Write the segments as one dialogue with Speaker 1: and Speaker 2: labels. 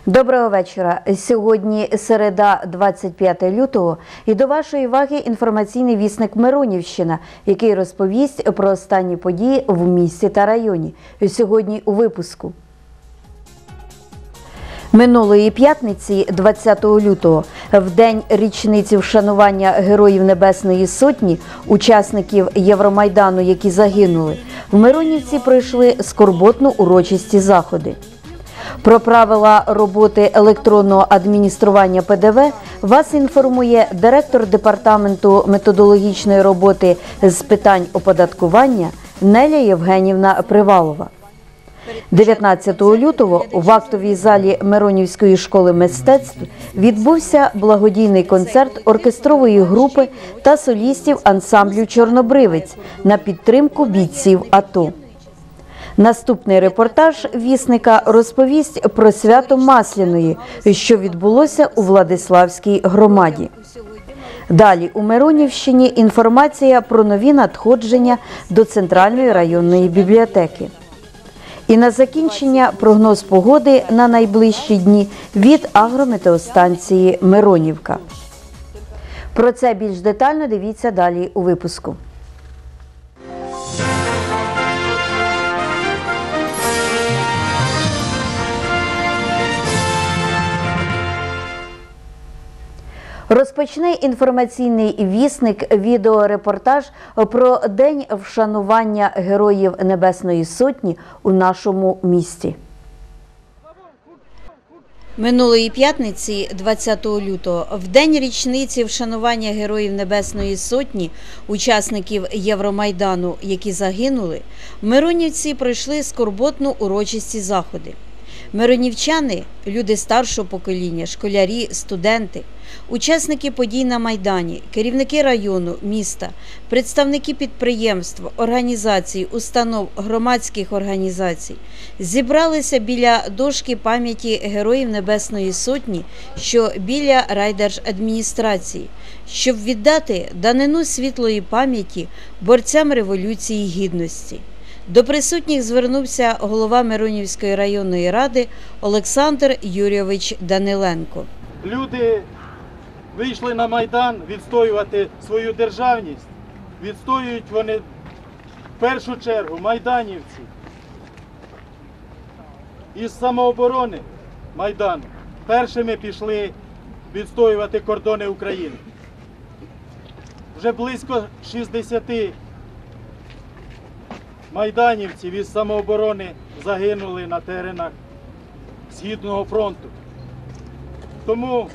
Speaker 1: Доброго вечора. Сьогодні середа, 25 лютого, і до вашої уваги інформаційний вісник Миронівщина, який розповість про останні події в місті та районі. Сьогодні у випуску. Минулої п'ятниці, 20 лютого, в день річниці вшанування Героїв Небесної Сотні, учасників Євромайдану, які загинули, в Миронівці пройшли скорботно урочисті заходи. Про правила роботи електронного адміністрування ПДВ вас інформує директор Департаменту методологічної роботи з питань оподаткування Неля Євгенівна Привалова. 19 лютого в актовій залі Миронівської школи мистецтв відбувся благодійний концерт оркестрової групи та солістів ансамблю «Чорнобривець» на підтримку бійців АТО. Наступний репортаж вісника розповість про свято Масляної, що відбулося у Владиславській громаді. Далі у Миронівщині інформація про нові надходження до Центральної районної бібліотеки. І на закінчення прогноз погоди на найближчі дні від агрометеостанції «Миронівка». Про це більш детально дивіться далі у випуску. Розпочне інформаційний вісник відеорепортаж про День вшанування Героїв Небесної Сотні у нашому місті. Минулої п'ятниці, 20 лютого, в день річниці вшанування Героїв Небесної Сотні, учасників Євромайдану, які загинули, в Миронівці пройшли скорботно урочисті заходи. Миронівчани – люди старшого покоління, школярі, студенти, учасники подій на Майдані, керівники району, міста, представники підприємств, організацій, установ, громадських організацій зібралися біля дошки пам'яті Героїв Небесної Сотні, що біля райдержадміністрації, щоб віддати данину світлої пам'яті борцям Революції Гідності. До присутніх звернувся голова Миронівської районної ради Олександр Юрійович Даниленко.
Speaker 2: Люди вийшли на Майдан відстоювати свою державність. Відстоюють вони в першу чергу майданівці. Із самооборони Майдану першими пішли відстоювати кордони України. Вже близько 60 майданівців із самооборони загинули на теренах Східного фронту. Тому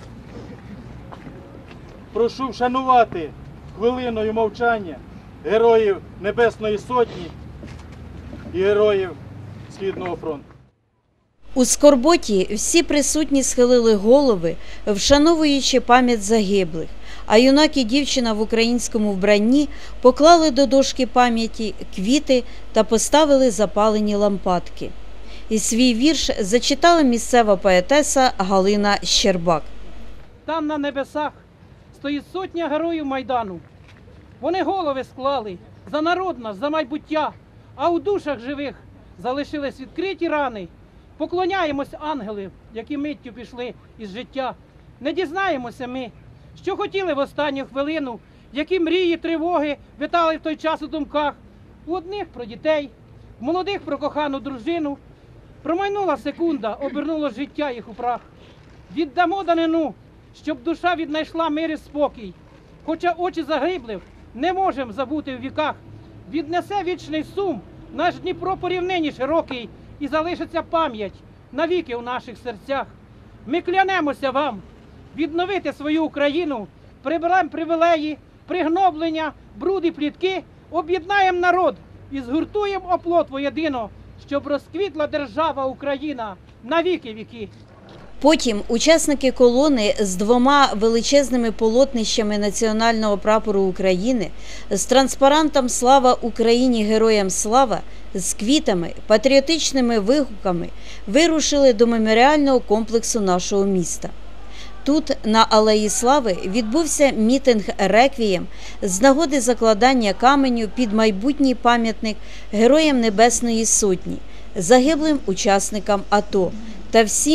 Speaker 2: прошу вшанувати хвилиною мовчання Героїв Небесної Сотні і Героїв Східного фронту.
Speaker 1: У скорботі всі присутні схилили голови, вшановуючи пам'ять загиблих, а юнак і дівчина в українському вбранні поклали до дошки пам'яті квіти та поставили запалені лампадки. І свій вірш зачитала місцева поетеса Галина Щербак.
Speaker 3: Там на небесах стоїть сотня героїв Майдану. Вони голови склали за народ наш, за майбуття, а у душах живих залишились відкриті рани. Поклоняємось ангелів, які миттю пішли із життя. Не дізнаємося ми, що хотіли в останню хвилину, які мрії, тривоги витали в той час у думках. У одних про дітей, в молодих про кохану дружину. Промайнула секунда, обернуло життя їх у прах. Віддамо данину, щоб душа віднайшла мир і спокій. Хоча очі загиблих не можем забути в віках. Віднесе вічний сум наш Дніпро по рівнині широкий, і залишиться пам'ять навіки у наших серцях. Ми клянемося вам відновити свою Україну, приберемо привілеї, пригноблення, бруд і плітки, об'єднаємо народ і згуртуємо оплот воєдино, щоб розквітла держава Україна на віки віки.
Speaker 1: Потім учасники колони з двома величезними полотнищами національного прапору України, з транспарантом «Слава Україні! Героям слава!», з квітами, патріотичними вигуками вирушили до меморіального комплексу нашого міста. Тут, на Алеї Слави, відбувся мітинг-реквієм з нагоди закладання каменю під майбутній пам'ятник Героям Небесної Сотні, загиблим учасникам АТО та всім,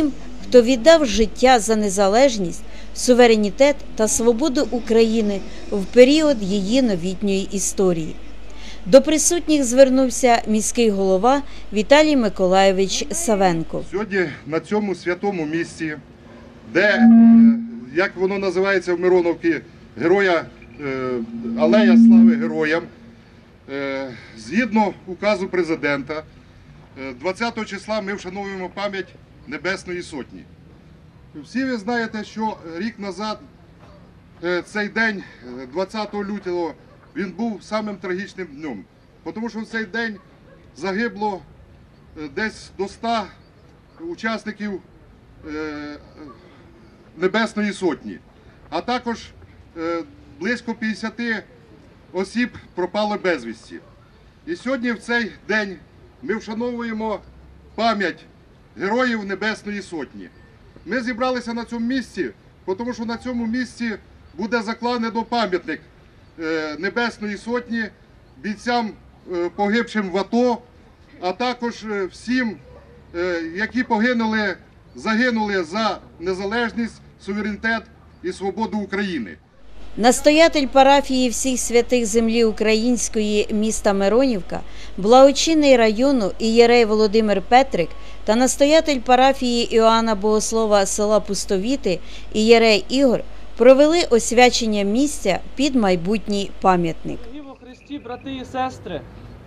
Speaker 1: хто віддав життя за незалежність, суверенітет та свободу України в період її новітньої історії. До присутніх звернувся міський голова Віталій Миколайович Савенко.
Speaker 4: Сьогодні на цьому святому місці, де, як воно називається в Мироновці, Алея Слави Героям, згідно указу президента, 20 числа ми вшановуємо пам'ять Небесної Сотні. Всі ви знаєте, що рік назад цей день, 20 лютого, він був самим трагічним днем, тому що в цей день загибло десь до 100 учасників Небесної Сотні, а також близько 50 осіб пропало безвісті. І сьогодні в цей день ми вшановуємо пам'ять Героїв Небесної Сотні. Ми зібралися на цьому місці, тому що на цьому місці буде закладено пам'ятник Небесної Сотні бійцям, погибшим в АТО, а також всім, які загинули за незалежність, суверенітет і свободу України.
Speaker 1: Настоятель парафії всіх святих землі української міста Миронівка, благочинний району ієрей Володимир Петрик та настоятель парафії Іоанна Богослова села Пустовіти ієрей Ігор провели освячення місця під майбутній пам'ятник.
Speaker 3: Дорогі во Христі, брати і сестри,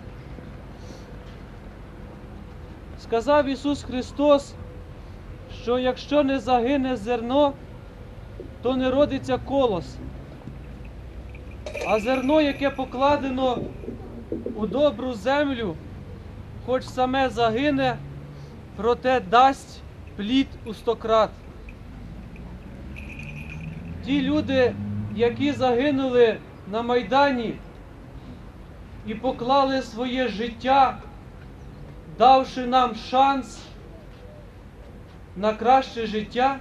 Speaker 3: сказав Ісус Христос, що якщо не загине зерно, то не родиться колос. А зерно, яке покладено у добру землю, хоч саме загине, проте дасть плід у 100 крат. Ті люди, які загинули на Майдані і поклали своє життя, давши нам шанс на краще життя,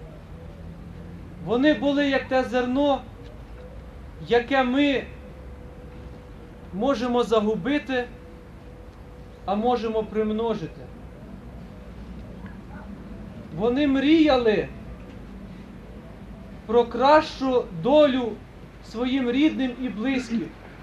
Speaker 3: вони були як те зерно, яке ми можемо загубити, а можемо примножити. Вони мріяли про кращу долю своїм рідним і близьким.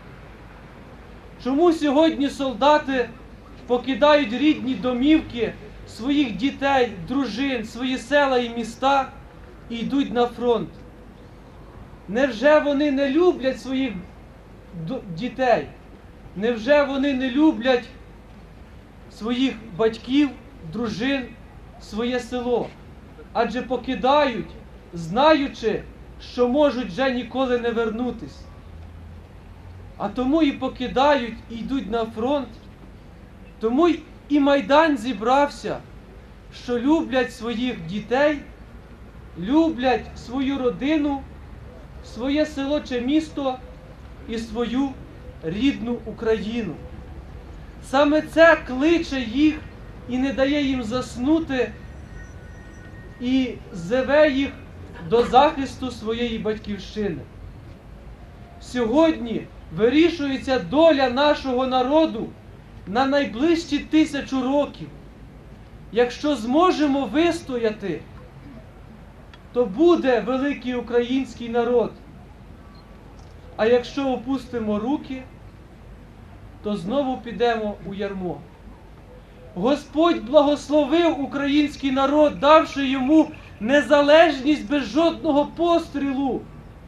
Speaker 3: Чому сьогодні солдати покидають рідні домівки своїх дітей, дружин, свої села і міста і йдуть на фронт? Невже вони не люблять своїх дітей? Невже вони не люблять своїх батьків, дружин, своє село? Адже покидають, знаючи, що можуть вже ніколи не вернутись. А тому і покидають, і йдуть на фронт. Тому і Майдан зібрався, що люблять своїх дітей, люблять свою родину, своє село чи місто і свою рідну Україну. Саме це кличе їх і не дає їм заснути, і зове їх до захисту своєї батьківщини. Сьогодні вирішується доля нашого народу на найближчі 1000 років. Якщо зможемо вистояти, то буде великий український народ. А якщо опустимо руки, то знову підемо у ярмо. Господь благословив український народ, давши йому незалежність без жодного пострілу.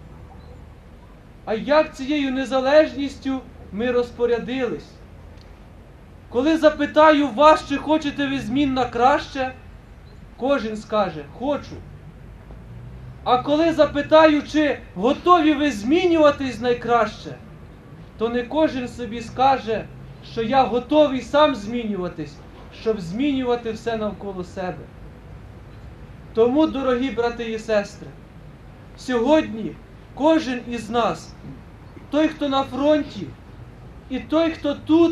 Speaker 3: А як цією незалежністю ми розпорядились? Коли запитаю вас, чи хочете ви змін на краще, кожен скаже «хочу». А коли запитаю, чи готові ви змінюватись найкраще, то не кожен собі скаже, що я готовий сам змінюватись, щоб змінювати все навколо себе. Тому, дорогі брати і сестри, сьогодні кожен із нас, той, хто на фронті, і той, хто тут,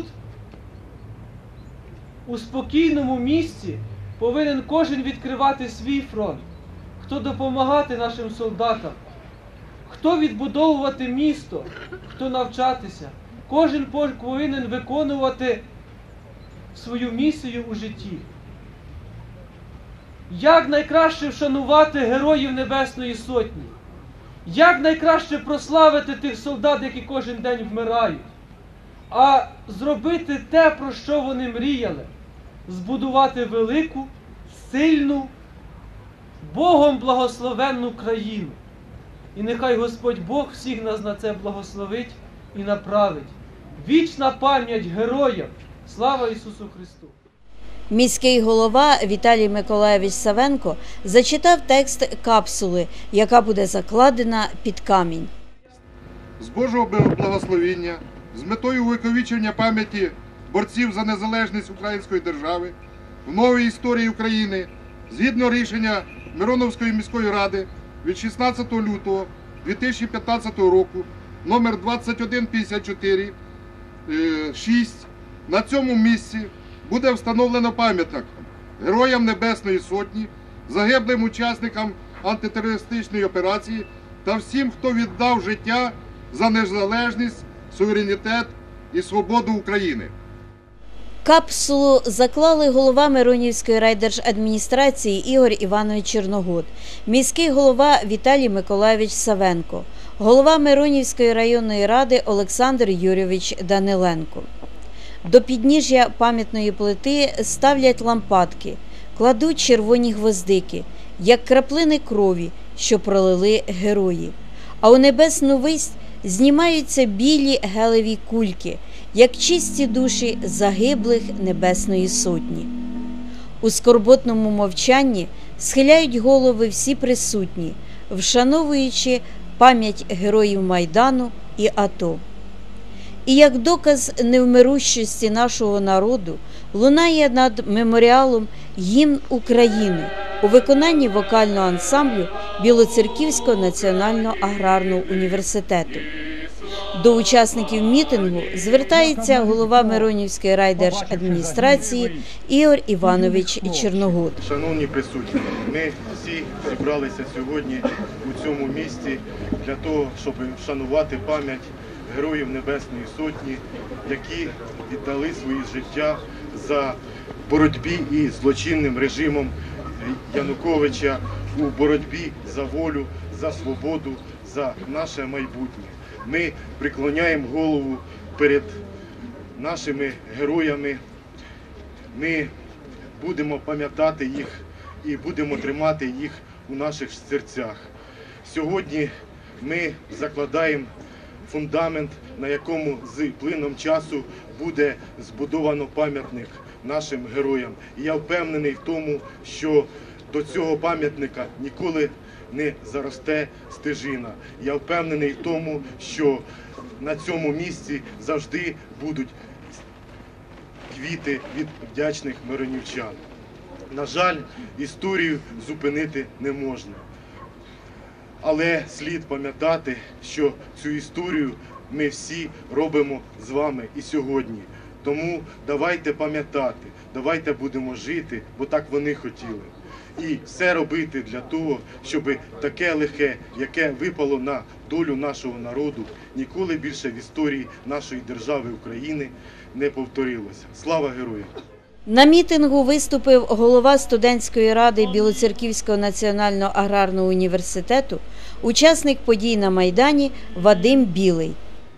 Speaker 3: у спокійному місці, повинен кожен відкривати свій фронт. Хто допомагати нашим солдатам, хто відбудовувати місто, хто навчатися. Кожен повинен виконувати свою місію у житті.
Speaker 5: як найкраще вшанувати Героїв Небесної Сотні, як найкраще прославити тих солдат, які кожен день вмирають, а зробити те, про що вони мріяли, збудувати велику, сильну, Богом благословенну країну. І нехай Господь Бог всіх нас на це благословить і направить. Вічна пам'ять героям! Слава Ісусу Христу!
Speaker 1: Міський голова Віталій Миколайович Савенко зачитав текст капсули, яка буде закладена під камінь.
Speaker 4: З Божого благословіння, з метою увековічення пам'яті борців за незалежність української держави в новій історії України, згідно рішення Мироновської міської ради від 16 лютого 2015 року, номер 2154-6, на цьому місці буде встановлено пам'ятник Героям Небесної Сотні, загиблим учасникам антитерористичної операції та всім, хто віддав життя за незалежність, суверенітет і свободу України.
Speaker 1: Капсулу заклали голова Миронівської райдержадміністрації Ігор Іванович Чорногод, міський голова Віталій Миколайович Савенко, голова Миронівської районної ради Олександр Юрійович Даниленко. До підніжжя пам'ятної плити ставлять лампадки, кладуть червоні гвоздики, як краплини крові, що пролили герої. А у небесну вись знімаються білі гелеві кульки, як чисті душі загиблих Небесної Сотні. У скорботному мовчанні схиляють голови всі присутні, вшановуючи пам'ять героїв Майдану і АТО. І як доказ невмирущості нашого народу лунає над меморіалом гімн України у виконанні вокального ансамблю Білоцерківського національного аграрного університету. До учасників мітингу звертається голова Миронівської райдержадміністрації Ігор Іванович Чорногод.
Speaker 2: Шановні присутні, ми всі зібралися сьогодні у цьому місці для того, щоб вшанувати пам'ять Героїв Небесної Сотні, які віддали свої життя за боротьбі із злочинним режимом Януковича, у боротьбі за волю, за свободу, за наше майбутнє. Ми преклоняємо голову перед нашими героями, ми будемо пам'ятати їх і будемо тримати їх у наших серцях. Сьогодні ми закладаємо фундамент, на якому з плином часу буде збудовано пам'ятник нашим героям. І я впевнений в тому, що до цього пам'ятника ніколи не заросте стежина. Я впевнений в тому, що на цьому місці завжди будуть квіти від вдячних миронівчан. На жаль, історію зупинити не можна. Але слід пам'ятати, що цю історію ми всі робимо з вами і сьогодні. Тому давайте пам'ятати, давайте будемо жити, бо так вони хотіли. І все робити для того, щоб таке лихе, яке випало на долю нашого народу, ніколи більше в історії нашої держави України не повторилося. Слава героям!
Speaker 1: На мітингу виступив голова студентської ради Білоцерківського національного аграрного університету, учасник подій на Майдані Вадим Білий.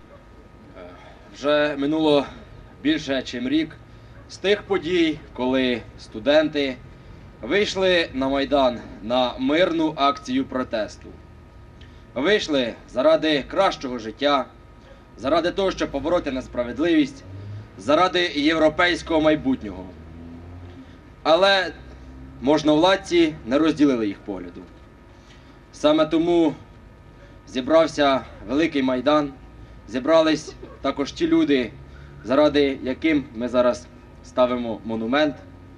Speaker 6: Вже минуло більше, ніж рік з тих подій, коли студенти вийшли на Майдан на мирну акцію протесту. Вийшли заради кращого життя, заради того, щоб побороти несправедливість, заради європейського майбутнього. Але можновладці не розділили їх погляду. Саме тому зібрався великий Майдан, зібрались також ті люди, заради яким ми зараз ставимо монумент.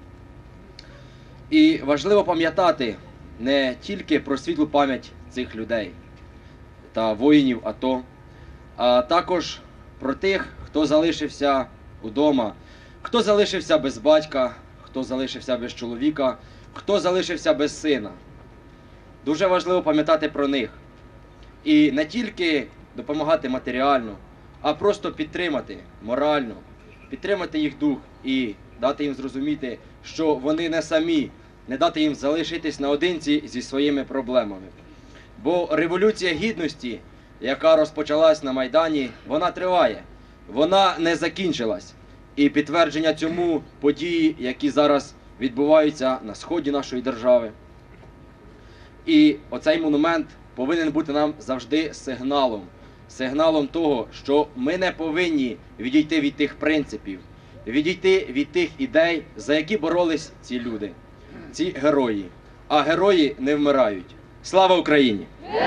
Speaker 6: І важливо пам'ятати не тільки про світлу пам'ять цих людей та воїнів АТО, а також про тих, хто залишився удома, хто залишився без батька, хто залишився без чоловіка, хто залишився без сина. Дуже важливо пам'ятати про них. І не тільки допомагати матеріально, а просто підтримати морально, підтримати їх дух і дати їм зрозуміти, що вони не самі, не дати їм залишитись наодинці зі своїми проблемами. Бо Революція Гідності, яка розпочалась на Майдані, вона триває, вона не закінчилась. І підтвердження цьому події, які зараз відбуваються на сході нашої держави. І оцей монумент повинен бути нам завжди сигналом того, що ми не повинні відійти від тих принципів, відійти від тих ідей, за які боролись ці люди, ці герої. А герої не вмирають. Слава Україні!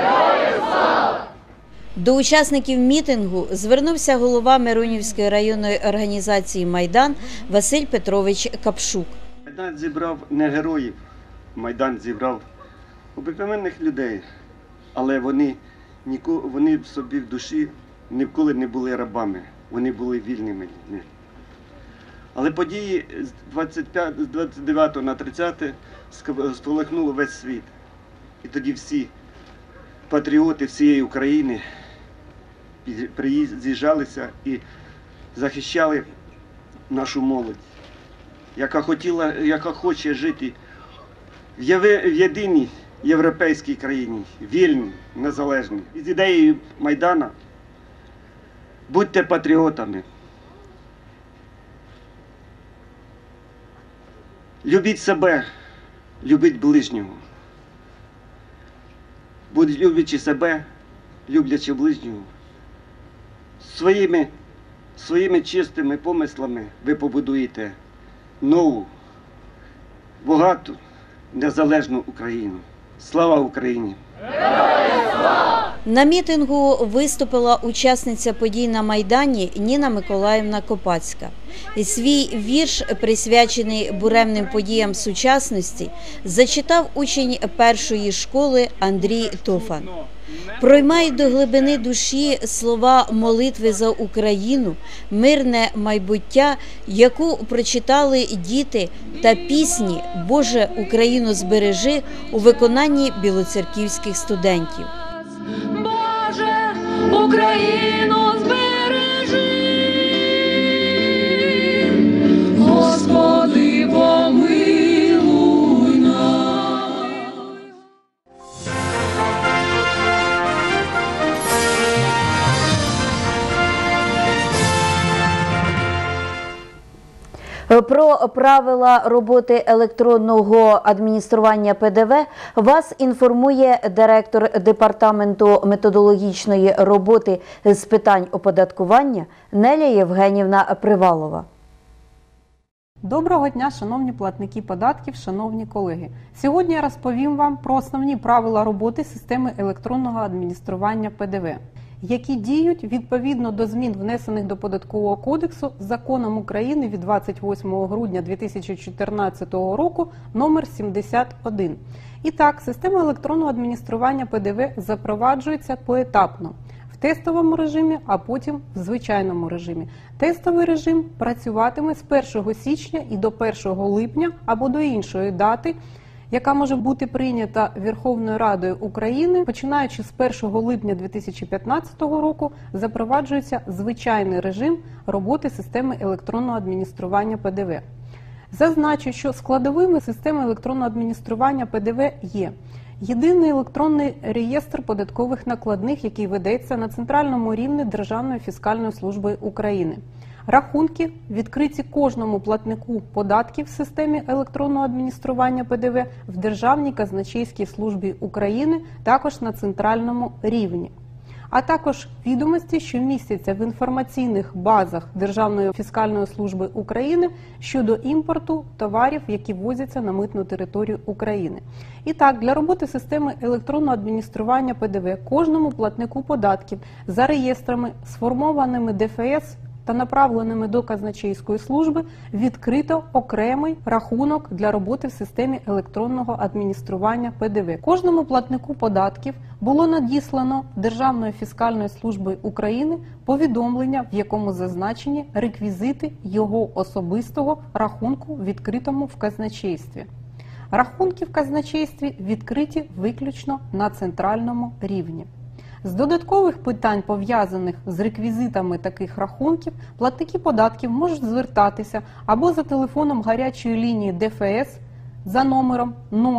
Speaker 1: До учасників мітингу звернувся голова Миронівської районної організації «Майдан» Василь Петрович Капшук.
Speaker 7: Майдан зібрав не героїв, Майдан зібрав обикновенних людей, але вони в собі в душі ніколи не були рабами, вони були вільними людьми. Але події з 29 на 30 сколихнули весь світ. І тоді всі патріоти всієї України з'їжджалися і захищали нашу молодь, яка хоче жити в єдиній європейській країні, вільній, незалежній. З ідеєю Майдана будьте патріотами. Любіть себе, любіть ближнього. Люблячи себе, люблячи ближнього, своїми чистими помислами ви побудуєте нову, багату, незалежну Україну. Слава Україні!
Speaker 1: На мітингу виступила учасниця подій на Майдані Ніна Миколаївна Копацька. І свій вірш, присвячений буремним подіям сучасності, зачитав учень першої школи Андрій Тофан. Проймають до глибини душі слова молитви за Україну, мирне майбуття, яку прочитали діти, та пісні «Боже, Україну збережи» у виконанні білоцерківських студентів.
Speaker 8: Боже, Україну збережи, Господи, помилуй нас.
Speaker 1: Про правила роботи електронного адміністрування ПДВ вас інформує директор Департаменту методологічної роботи з питань оподаткування Неля Євгенівна Привалова.
Speaker 9: Доброго дня, шановні платники податків, шановні колеги. Сьогодні я розповім вам про основні правила роботи системи електронного адміністрування ПДВ, які діють відповідно до змін, внесених до Податкового кодексу Законом України від 28 грудня 2014 року номер 71. І так, система електронного адміністрування ПДВ запроваджується поетапно. В тестовому режимі, а потім в звичайному режимі. Тестовий режим працюватиме з 1 січня і до 1 липня або до іншої дати, яка може бути прийнята Верховною Радою України. Починаючи з 1 липня 2015 року запроваджується звичайний режим роботи системи електронного адміністрування ПДВ. Зазначу, що складовими системи електронного адміністрування ПДВ є єдиний електронний реєстр податкових накладних, який ведеться на центральному рівні Державної фіскальної служби України. Рахунки, відкриті кожному платнику податків в системі електронного адміністрування ПДВ в Державній казначейській службі України, також на центральному рівні. А також відомості, що містяться в інформаційних базах Державної фіскальної служби України щодо імпорту товарів, які ввозяться на митну територію України. І так, для роботи системи електронного адміністрування ПДВ кожному платнику податків за реєстрами, сформованими ДФС та направленими до казначейської служби, відкрито окремий рахунок для роботи в системі електронного адміністрування ПДВ. Кожному платнику податків було надіслано Державної фіскальної служби України повідомлення, в якому зазначені реквізити його особистого рахунку, відкритому в казначействі. Рахунки в казначействі відкриті виключно на центральному рівні. З додаткових питань, пов'язаних з реквізитами таких рахунків, платники податків можуть звертатися або за телефоном гарячої лінії ДФС за номером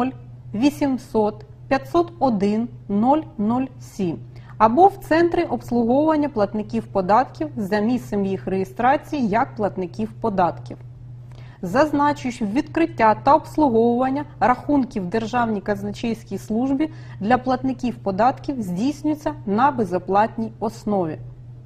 Speaker 9: 0800 501 007 або в центрі обслуговування платників податків за місцем їх реєстрації як платників податків. Зазначу, що відкриття та обслуговування рахунків в Державній казначейській службі для платників податків здійснюється на безоплатній основі.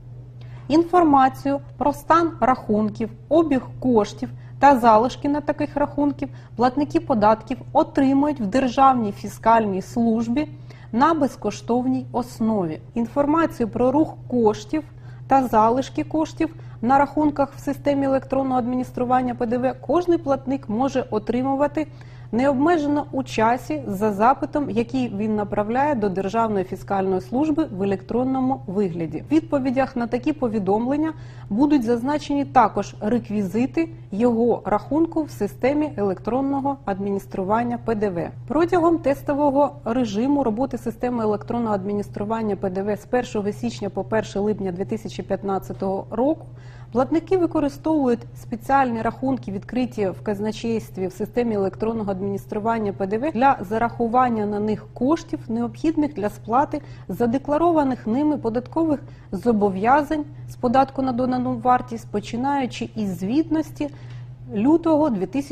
Speaker 9: Інформацію про стан рахунків, обіг коштів та залишки на таких рахунків платники податків отримують в Державній фіскальній службі на безкоштовній основі. Інформацію про рух коштів та залишки коштів на рахунках в системі електронного адміністрування ПДВ кожний платник може отримувати необмежено у часі за запитом, який він направляє до Державної фіскальної служби в електронному вигляді. В відповідях на такі повідомлення будуть зазначені також реквізити його рахунку в системі електронного адміністрування ПДВ. Протягом тестового режиму роботи системи електронного адміністрування ПДВ з 1 січня по 1 липня 2015 року платники використовують спеціальні рахунки, відкриті в казначействі в системі електронного адміністрування ПДВ для зарахування на них коштів, необхідних для сплати задекларованих ними податкових зобов'язань з податку на додану вартість, починаючи із звітності лютого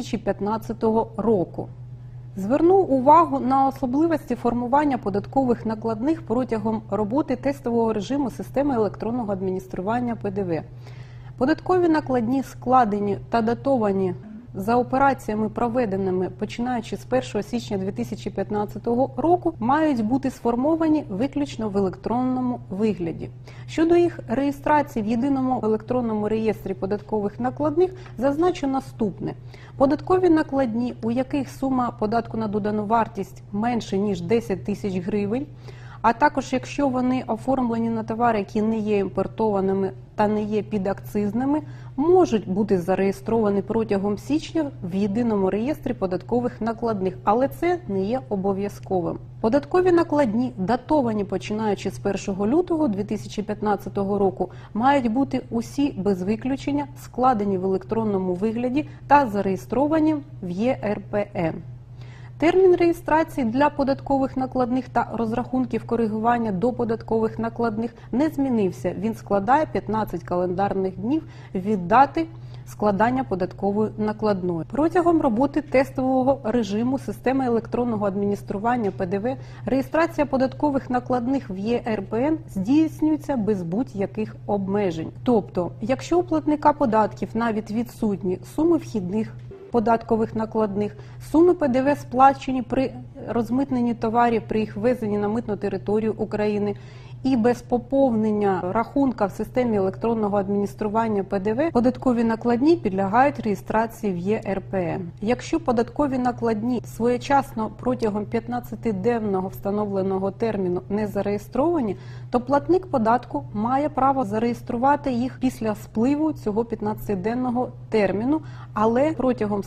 Speaker 9: 2015 року. Зверну увагу на особливості формування податкових накладних протягом роботи тестового режиму системи електронного адміністрування ПДВ. Податкові накладні складені та датовані за операціями, проведеними починаючи з 1 січня 2015 року, мають бути сформовані виключно в електронному вигляді. Щодо їх реєстрації в єдиному електронному реєстрі податкових накладних зазначу наступне. Податкові накладні, у яких сума податку на додану вартість менше, ніж 10 тисяч гривень, а також якщо вони оформлені на товари, які не є імпортованими та не є підакцизними, можуть бути зареєстровані протягом січня в єдиному реєстрі податкових накладних, але це не є обов'язковим. Податкові накладні, датовані починаючи з 1 лютого 2015 року, мають бути усі без виключення складені в електронному вигляді та зареєстровані в ЄРПН. Термін реєстрації для податкових накладних та розрахунків коригування до податкових накладних не змінився. Він складає 15 календарних днів від дати складання податкової накладної. Протягом роботи тестового режиму системи електронного адміністрування ПДВ реєстрація податкових накладних в ЄРПН здійснюється без будь-яких обмежень. Тобто, якщо у платника податків навіть відсутні суми вхідних податкових накладних, суми ПДВ сплачені при розмитненні товарів при їх ввезенні на митну територію України і без поповнення рахунка в системі електронного адміністрування ПДВ, податкові накладні підлягають реєстрації в ЄРПН. Якщо податкові накладні своєчасно протягом 15-денного встановленого терміну не зареєстровані, то платник податку має право зареєструвати їх після спливу цього 15-денного терміну, але протягом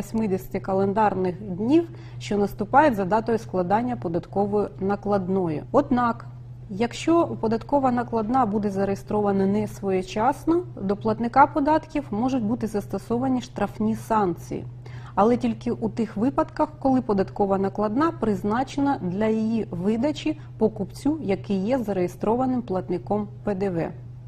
Speaker 9: 180 календарних днів, що наступають за датою складання податкової накладної. Однак, якщо податкова накладна буде зареєстрована не своєчасно, до платника податків можуть бути застосовані штрафні санкції. Але тільки у тих випадках, коли податкова накладна призначена для її видачі покупцю, який є зареєстрованим платником ПДВ.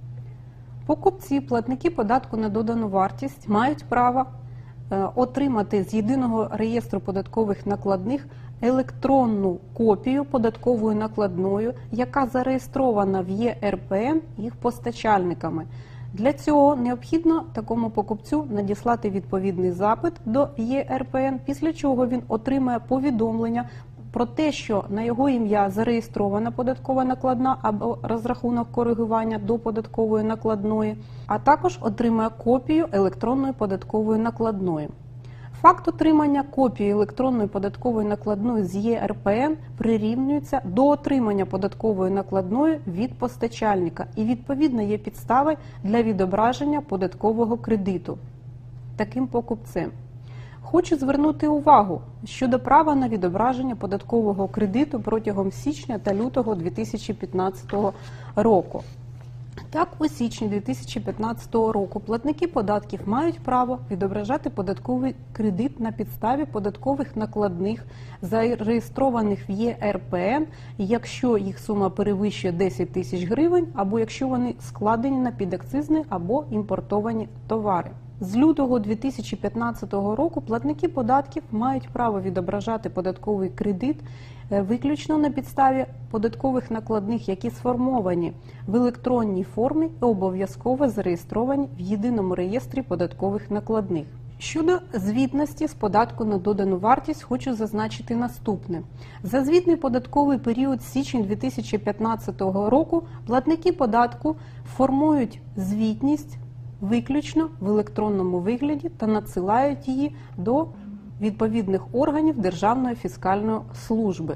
Speaker 9: Покупці, платники податку на додану вартість мають право отримати з єдиного реєстру податкових накладних електронну копію податкової накладної, яка зареєстрована в ЄРПН їх постачальниками. Для цього необхідно такому покупцю надіслати відповідний запит до ЄРПН, після чого він отримає повідомлення про те, що на його ім'я зареєстрована податкова накладна або розрахунок коригування до податкової накладної, а також отримає копію електронної податкової накладної. Факт отримання копії електронної податкової накладної з ЄРПН прирівнюється до отримання податкової накладної від постачальника і відповідно є підставою для відображення податкового кредиту таким покупцем. Хочу звернути увагу щодо права на відображення податкового кредиту протягом січня та лютого 2015 року. Так, у січні 2015 року платники податків мають право відображати податковий кредит на підставі податкових накладних, зареєстрованих в ЄРПН, якщо їх сума перевищує 10 тисяч гривень, або якщо вони складені на підакцизні або імпортовані товари. З лютого 2015 року платники податків мають право відображати податковий кредит виключно на підставі податкових накладних, які сформовані в електронній формі і обов'язково зареєстровані в єдиному реєстрі податкових накладних. Щодо звітності з податку на додану вартість, хочу зазначити наступне. За звітний податковий період січень 2015 року платники податку формують звітність виключно в електронному вигляді та надсилають її до відповідних органів Державної фіскальної служби.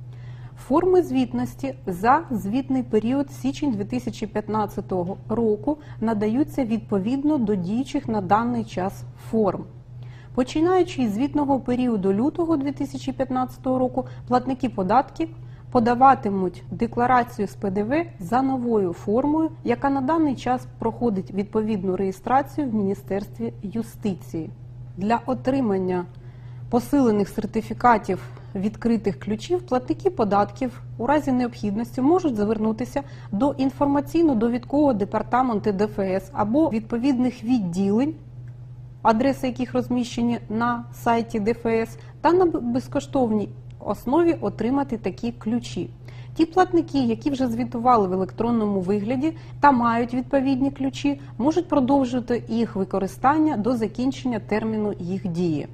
Speaker 9: Форми звітності за звітний період січень 2015 року надаються відповідно до діючих на даний час форм. Починаючи із звітного періоду лютого 2015 року, платники податків подаватимуть декларацію з ПДВ за новою формою, яка на даний час проходить відповідну реєстрацію в Міністерстві юстиції. Для отримання посилених сертифікатів відкритих ключів платники податків у разі необхідності можуть звернутися до інформаційно-довідкового департаменту ДФС або відповідних відділень, адреси яких розміщені на сайті ДФС, та на безкоштовній основі отримати такі ключі. Ті платники, які вже звітували в електронному вигляді та мають відповідні ключі, можуть продовжувати їх використання до закінчення терміну їх дії.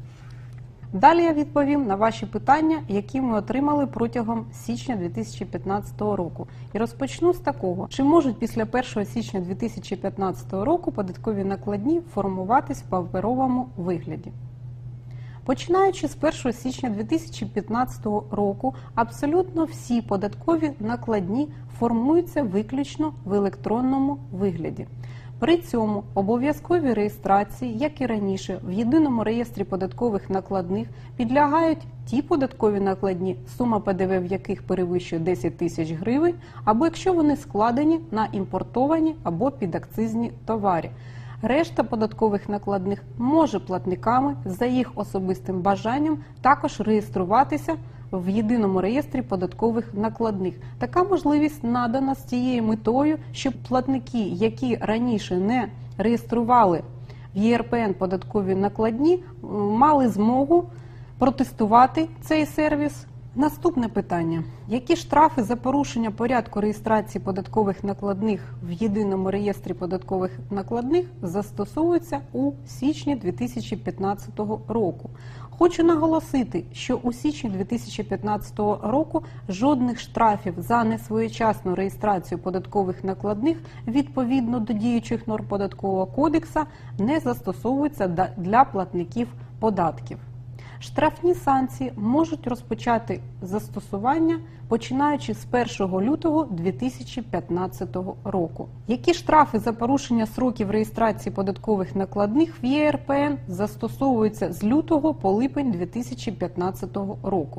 Speaker 9: Далі я відповім на ваші питання, які ми отримали протягом січня 2015 року. І розпочну з такого. Чи можуть після 1 січня 2015 року податкові накладні формуватись в паперовому вигляді? Починаючи з 1 січня 2015 року, абсолютно всі податкові накладні формуються виключно в електронному вигляді. При цьому обов'язкові реєстрації, як і раніше, в єдиному реєстрі податкових накладних підлягають ті податкові накладні, сума ПДВ в яких перевищує 10 тисяч гривень, або якщо вони складені на імпортовані або підакцизні товари. Решта податкових накладних може платниками за їх особистим бажанням також реєструватися в єдиному реєстрі податкових накладних. Така можливість надана з тією метою, щоб платники, які раніше не реєстрували в ЄРПН податкові накладні, мали змогу протестувати цей сервіс. Наступне питання. Які штрафи за порушення порядку реєстрації податкових накладних в єдиному реєстрі податкових накладних застосовуються у січні 2015 року? Хочу наголосити, що у січні 2015 року жодних штрафів за несвоєчасну реєстрацію податкових накладних відповідно до діючих норм Податкового кодексу не застосовуються для платників податків. Штрафні санкції можуть розпочати застосування, починаючи з 1 лютого 2015 року. Які штрафи за порушення строків реєстрації податкових накладних в ЄРПН застосовуються з лютого по липень 2015 року?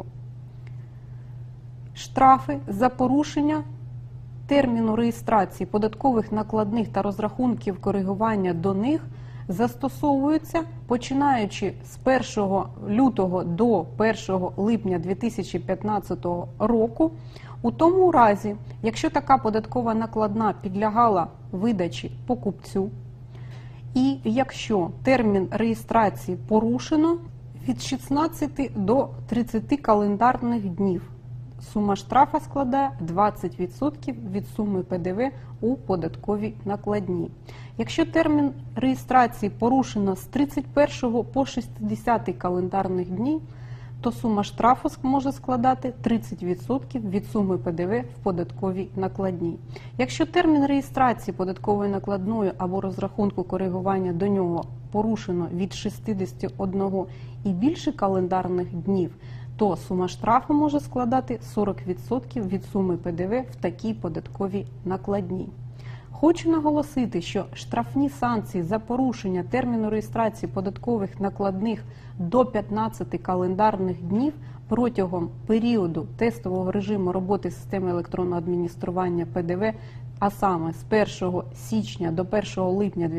Speaker 9: Штрафи за порушення терміну реєстрації податкових накладних та розрахунків коригування до них застосовуються починаючи з 1 лютого до 1 липня 2015 року у тому разі, якщо така податкова накладна підлягала видачі покупцю і якщо термін реєстрації порушено від 16 до 30 календарних днів. Сума штрафа складає 20% від суми ПДВ у податковій накладній. Якщо термін реєстрації порушено з 31 по 60 календарних днів, то сума штрафу може складати 30% від суми ПДВ в податковій накладній. Якщо термін реєстрації податкової накладної або розрахунку коригування до нього порушено від 61 і більше календарних днів, то сума штрафу може складати 40% від суми ПДВ в такій податковій накладній. Хочу наголосити, що штрафні санкції за порушення терміну реєстрації податкових накладних до 15 календарних днів протягом періоду тестового режиму роботи системи електронного адміністрування ПДВ а саме з 1 січня до 1 липня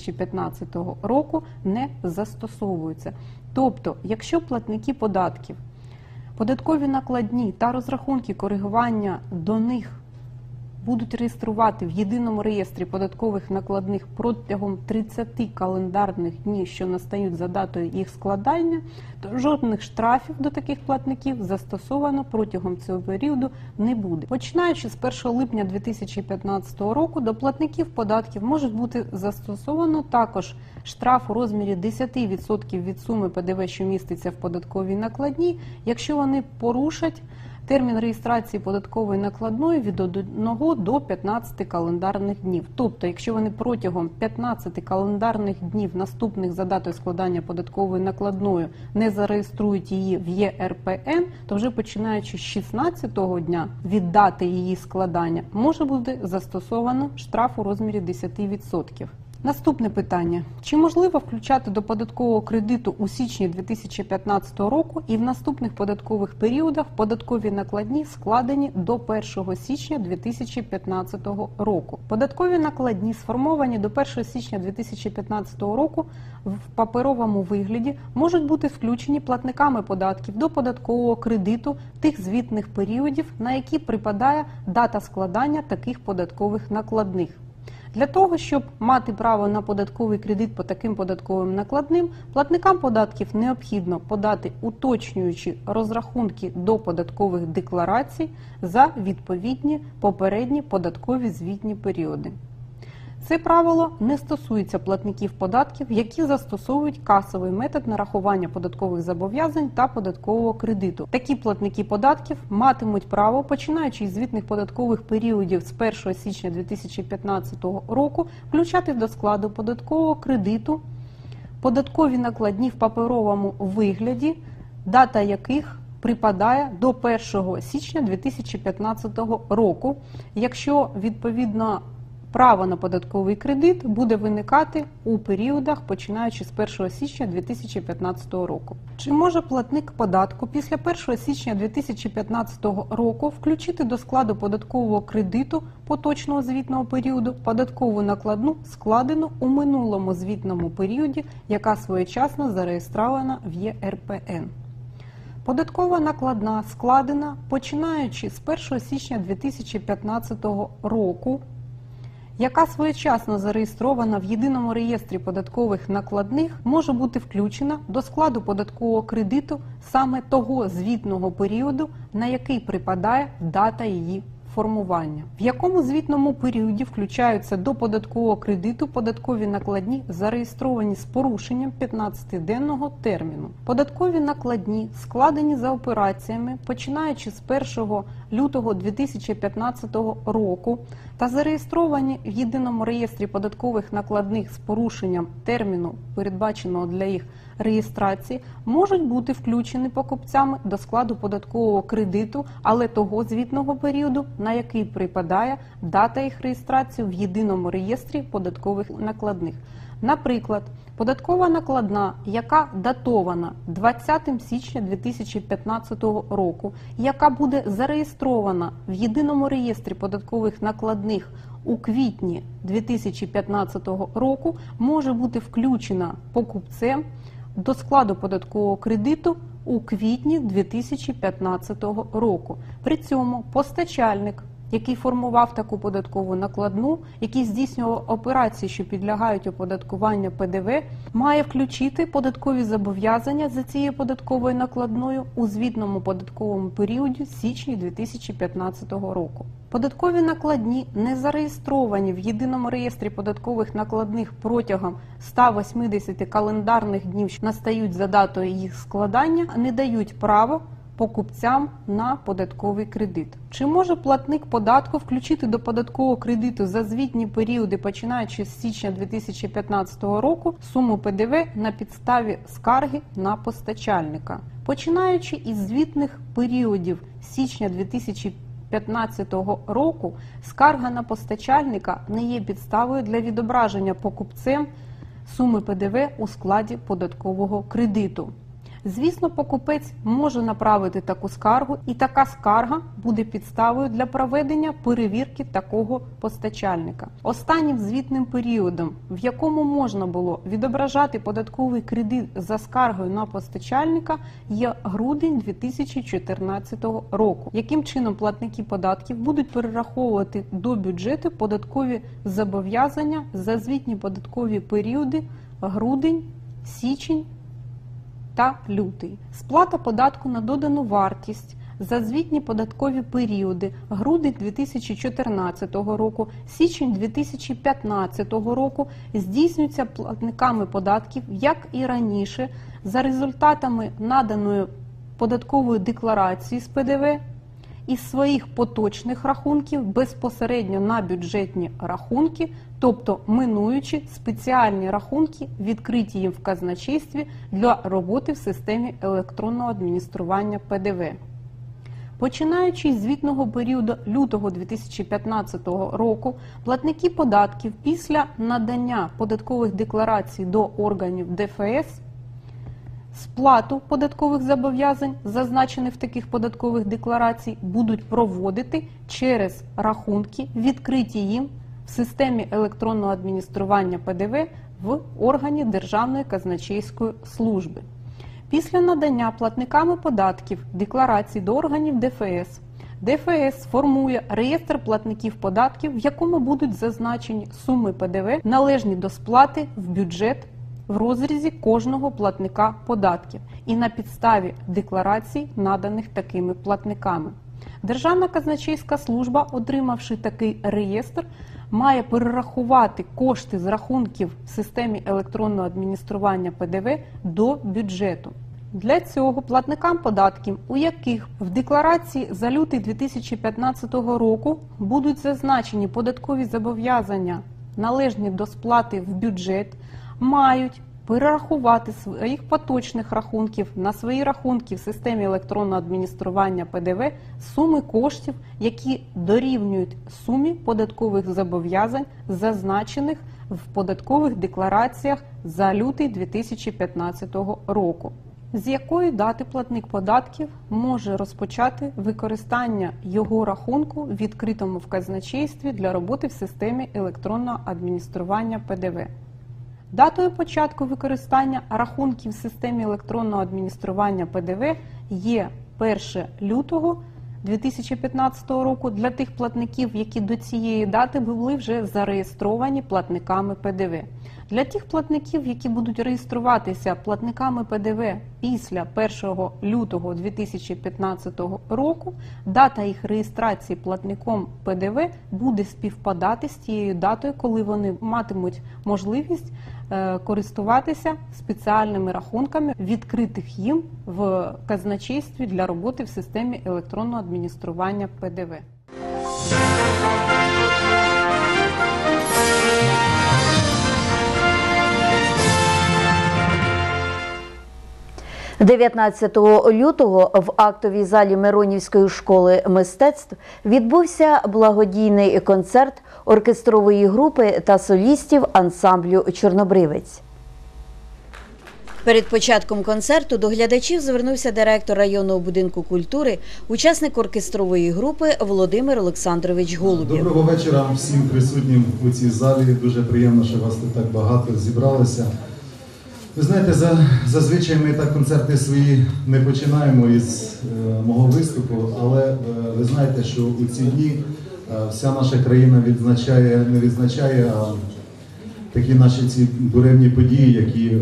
Speaker 9: 2015 року, не застосовуються. Тобто, якщо платники податків, податкові накладні та розрахунки коригування до них будуть реєструвати в єдиному реєстрі податкових накладних протягом 30 календарних днів, що настають за датою їх складання, то жодних штрафів до таких платників застосовано протягом цього періоду не буде. Починаючи з 1 липня 2015 року до платників податків можуть бути застосовано також штраф у розмірі 10% від суми ПДВ, що міститься в податковій накладній, якщо вони порушать термін реєстрації податкової накладної від 1 до 15 календарних днів. Тобто, якщо вони протягом 15 календарних днів наступних за датою складання податкової накладної не зареєструють її в ЄРПН, то вже починаючи з 16-го дня від дати її складання може бути застосовано штраф у розмірі 10%. Наступне питання. Чи можливо включати до податкового кредиту у січні 2015 року і в наступних податкових періодах податкові накладні, складені до 1 січня 2015 року? Податкові накладні, сформовані до 1 січня 2015 року в паперовому вигляді, можуть бути включені платниками податків до податкового кредиту тих звітних періодів, на які припадає дата складання таких податкових накладних. Для того, щоб мати право на податковий кредит по таким податковим накладним, платникам податків необхідно подати уточнюючі розрахунки до податкових декларацій за відповідні попередні податкові звітні періоди. Це правило не стосується платників податків, які застосовують касовий метод нарахування податкових зобов'язань та податкового кредиту. Такі платники податків матимуть право, починаючи із звітних податкових періодів з 1 січня 2015 року, включати до складу податкового кредиту податкові накладні в паперовому вигляді, дата яких припадає до 1 січня 2015 року, якщо відповідно право на податковий кредит буде виникати у періодах, починаючи з 1 січня 2015 року. Чи може платник податку після 1 січня 2015 року включити до складу податкового кредиту поточного звітного періоду податкову накладну, складену у минулому звітному періоді, яка своєчасно зареєстрована в ЄРПН? Податкова накладна, складена починаючи з 1 січня 2015 року, яка своєчасно зареєстрована в єдиному реєстрі податкових накладних, може бути включена до складу податкового кредиту саме того звітного періоду, на який припадає дата її формування. В якому звітному періоді включаються до податкового кредиту податкові накладні, зареєстровані з порушенням 15-денного терміну. Податкові накладні, складені за операціями, починаючи з 1 лютого 2015 року та зареєстровані в єдиному реєстрі податкових накладних з порушенням терміну, передбаченого для їх реєстрації, можуть бути включені покупцями до складу податкового кредиту, але того звітного періоду, на який припадає дата їх реєстрації в єдиному реєстрі податкових накладних. Наприклад, податкова накладна, яка датована 20 січня 2015 року, яка буде зареєстрована в єдиному реєстрі податкових накладних у квітні 2015 року, може бути включена покупцем до складу податкового кредиту у квітні 2015 року. При цьому постачальник, який формував таку податкову накладну, який здійснював операції, що підлягають оподаткуванню ПДВ, має включити податкові зобов'язання за цією податковою накладною у звітному податковому періоді січні 2015 року. Податкові накладні, не зареєстровані в єдиному реєстрі податкових накладних протягом 180 календарних днів, що настають за датою їх складання, не дають право покупцям на податковий кредит. Чи може платник податку включити до податкового кредиту за звітні періоди, починаючи з січня 2015 року, суму ПДВ на підставі скарги на постачальника? Починаючи із звітних періодів січня 2015 року, скарга на постачальника не є підставою для відображення покупцем суми ПДВ у складі податкового кредиту. Звісно, покупець може направити таку скаргу, і така скарга буде підставою для проведення перевірки такого постачальника. Останнім звітним періодом, в якому можна було відображати податковий кредит за скаргою на постачальника, є грудень 2014 року. Яким чином платники податків будуть перераховувати до бюджету податкові зобов'язання за звітні податкові періоди грудень, січень та лютий. Сплата податку на додану вартість за звітні податкові періоди грудень 2014 року, січень 2015 року здійснюється платниками податків, як і раніше, за результатами наданої податкової декларації з ПДВ із своїх поточних рахунків безпосередньо на бюджетні рахунки, тобто минуючи спеціальні рахунки, відкриті їм в казначействі для роботи в системі електронного адміністрування ПДВ. Починаючи з звітного періоду лютого 2015 року, платники податків після надання податкових декларацій до органів ДФС сплату податкових зобов'язань, зазначених в таких податкових декларацій, будуть проводити через рахунки, відкриті їм в системі електронного адміністрування ПДВ в органі Державної казначейської служби. Після надання платниками податків декларацій до органів ДФС, ДФС формує реєстр платників податків, в якому будуть зазначені суми ПДВ, належні до сплати в бюджет в розрізі кожного платника податків і на підставі декларацій, наданих такими платниками. Державна казначейська служба, отримавши такий реєстр, має перерахувати кошти з рахунків в системі електронного адміністрування ПДВ до бюджету. Для цього платникам податків, у яких в декларації за лютий 2015 року будуть зазначені податкові зобов'язання, належні до сплати в бюджет, мають перерахувати своїх поточних рахунків на свої рахунки в системі електронного адміністрування ПДВ суми коштів, які дорівнюють сумі податкових зобов'язань, зазначених в податкових деклараціях за лютий 2015 року. З якої дати платник податків може розпочати використання його рахунку, відкритому в казначействі для роботи в системі електронного адміністрування ПДВ. Датою початку використання рахунків в системі електронного адміністрування ПДВ є 1 лютого 2015 року для тих платників, які до цієї дати були вже зареєстровані платниками ПДВ. Для тих платників, які будуть реєструватися платниками ПДВ після 1 лютого 2015 року, дата їх реєстрації платником ПДВ буде співпадати з тією датою, коли вони матимуть можливість користуватися спеціальними рахунками, відкритих їм в казначействі для роботи в системі електронного адміністрування ПДВ.
Speaker 1: 19 лютого в актовій залі Миронівської школи мистецтв відбувся благодійний концерт оркестрової групи та солістів ансамблю «Чорнобривець». Перед початком концерту до глядачів звернувся директор районного будинку культури, учасник оркестрової групи Володимир Олександрович Голубєв.
Speaker 10: Доброго вечора всім присутнім у цій залі. Дуже приємно, що вас тут так багато зібралося. Ви знаєте, зазвичай ми так концерти свої не починаємо із мого виступу, але ви знаєте, що у ці дні вся наша країна не відзначає такі наші ці буревні події, які